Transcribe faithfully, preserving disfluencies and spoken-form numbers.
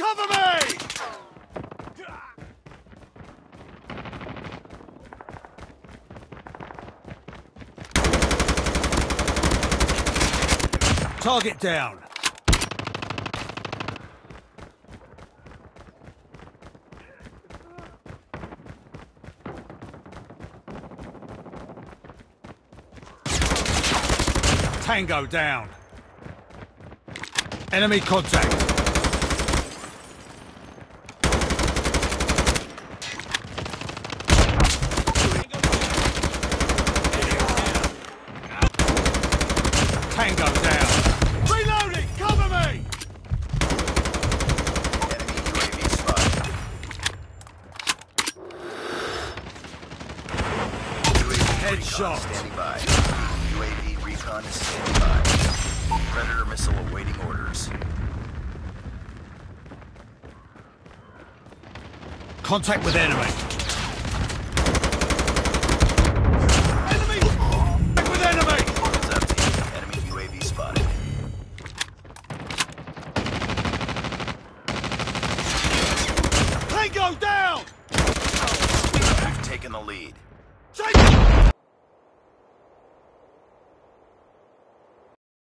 Cover me! Target down. Tango down. Enemy contact. Tango down. Reloading! Cover me! Enemy U A V spotted. U A V Headshot. recon standing by. U A V recon is standing by. Predator missile awaiting orders. Contact with enemy.